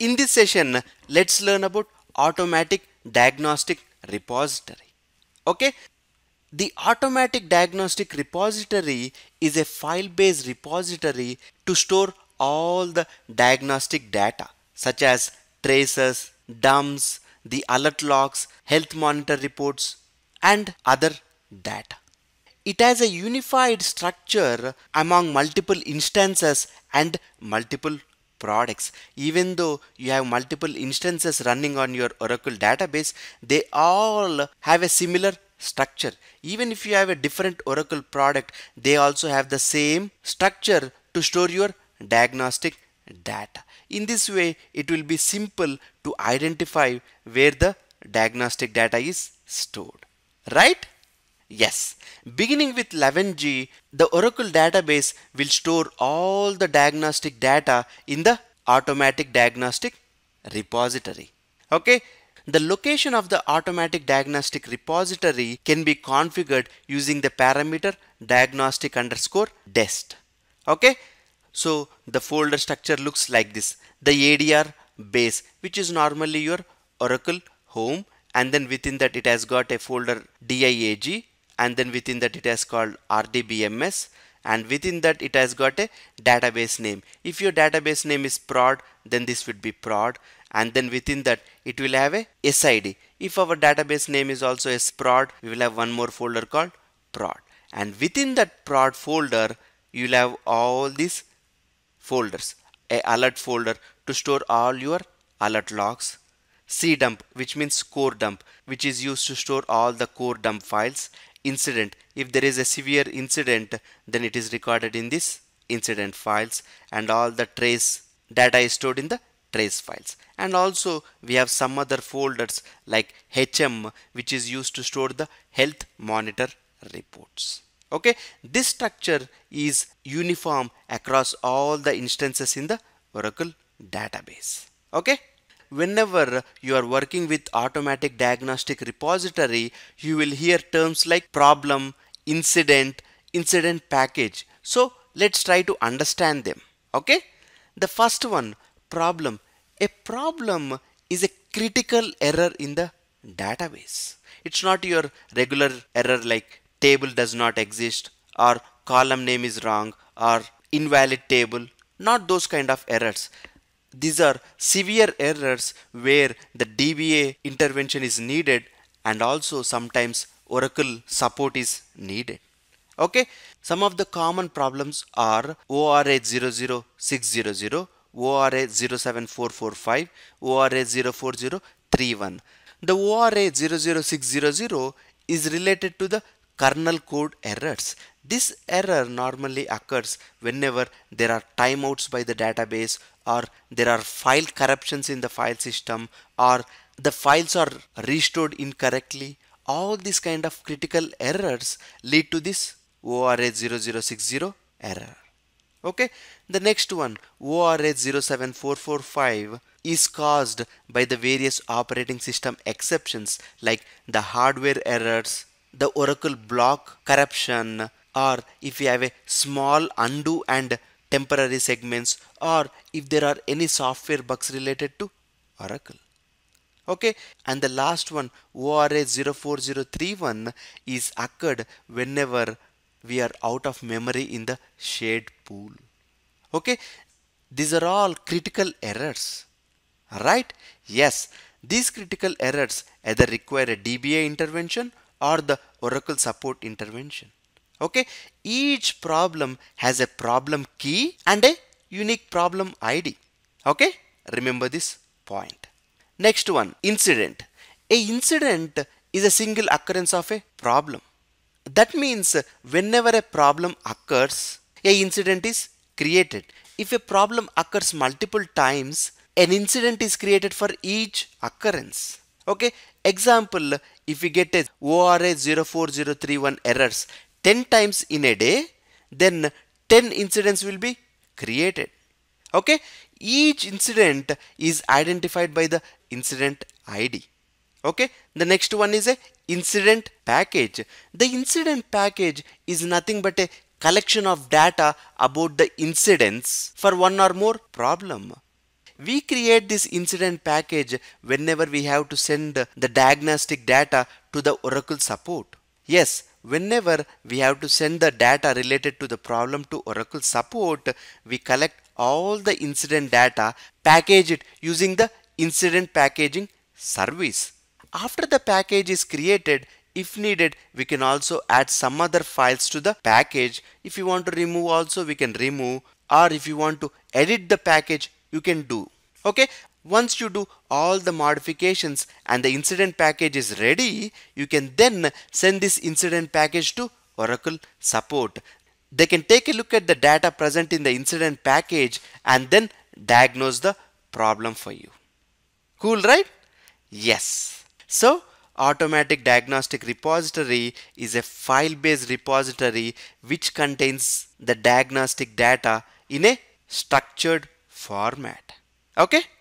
In this session, let's learn about Automatic Diagnostic Repository. Okay, the Automatic Diagnostic Repository is a file-based repository to store all the diagnostic data such as traces, dumps, the alert logs, health monitor reports, and other data. It has a unified structure among multiple instances and multiple products. Even though you have multiple instances running on your Oracle database, they all have a similar structure. Even if you have a different Oracle product, they also have the same structure to store your diagnostic data. In this way, it will be simple to identify where the diagnostic data is stored. Right? Yes, beginning with 11G, the Oracle database will store all the diagnostic data in the Automatic Diagnostic Repository. Okay, the location of the Automatic Diagnostic Repository can be configured using the parameter diagnostic_dest. Okay, so the folder structure looks like this. The ADR base, which is normally your Oracle home, and then within that it has got a folder DIAG, and then within that it has called RDBMS, and within that it has got a database name. If your database name is prod, then this would be prod, and then within that it will have a SID. If our database name is also prod, we will have one more folder called prod, and within that prod folder you will have all these folders. A alert folder to store all your alert logs, cdump, which means core dump, which is used to store all the core dump files, incident, if there is a severe incident, then it is recorded in this incident files, and all the trace data is stored in the trace files. And also we have some other folders like HM, which is used to store the health monitor reports. Okay, this structure is uniform across all the instances in the Oracle database. Okay, whenever you are working with Automatic Diagnostic Repository, you will hear terms like problem, incident, incident package. So let's try to understand them. Okay, the first one, problem. A problem is a critical error in the database. It's not your regular error like table does not exist, or column name is wrong, or invalid table. Not those kind of errors. These are severe errors where the DBA intervention is needed, and also sometimes Oracle support is needed. Okay, some of the common problems are ORA 00600, ORA 07445, ORA 04031. The ORA 00600 is related to the kernel code errors. This error normally occurs whenever there are timeouts by the database, or there are file corruptions in the file system, or the files are restored incorrectly. All these kind of critical errors lead to this ORA 0060 error. Okay, the next one, ORA 07445, is caused by the various operating system exceptions like the hardware errors, the Oracle block corruption, or if you have a small undo and temporary segments, or if there are any software bugs related to Oracle. Okay, and the last one, ORA 04031, is occurred whenever we are out of memory in the shared pool. Okay, these are all critical errors, right? Yes, these critical errors either require a DBA intervention or the Oracle support intervention. Okay, each problem has a problem key and a unique problem ID. Okay, remember this point. Next one, incident. A incident is a single occurrence of a problem. That means whenever a problem occurs, a incident is created. If a problem occurs multiple times, an incident is created for each occurrence. Okay, example, if we get a ORA 04031 errors 10 times in a day, then 10 incidents will be created. Okay, each incident is identified by the incident ID. Okay, the next one is a incident package. The incident package is nothing but a collection of data about the incidents for one or more problem. We create this incident package whenever we have to send the diagnostic data to the Oracle support. Yes, whenever we have to send the data related to the problem to Oracle support, we collect all the incident data, package it using the incident packaging service. After the package is created, if needed, we can also add some other files to the package. If you want to remove also, we can remove, or if you want to edit the package, you can do. Okay. Once you do all the modifications and the incident package is ready, you can then send this incident package to Oracle support. They can take a look at the data present in the incident package and then diagnose the problem for you. Cool, right? Yes. So, Automatic Diagnostic Repository is a file-based repository which contains the diagnostic data in a structured format. Okay?